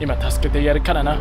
今助けてやるからな。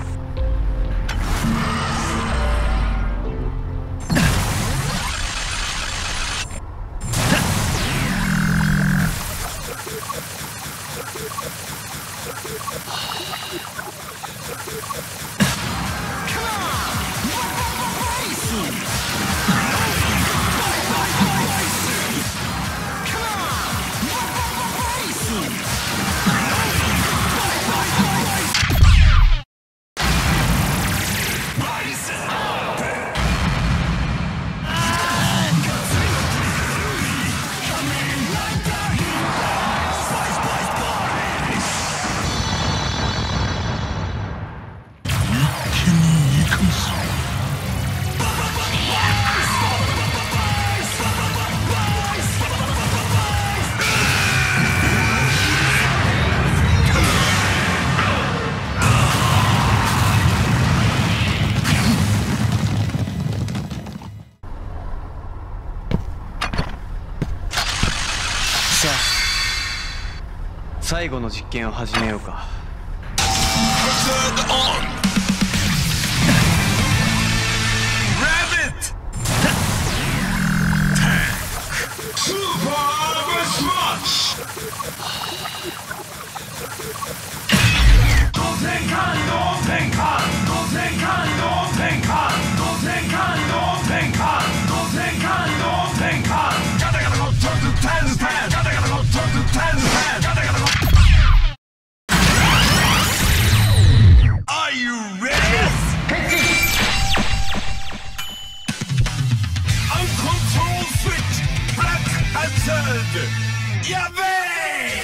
さあ、最後の実験を始めようか。 やべえ！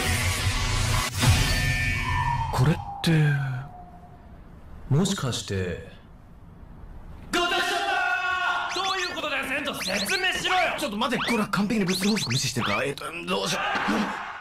これってもしかしてどういうことだよ、船長、説明しろよ。 ちょっと待て、これは完璧に物理法則無視してるからどうしよう。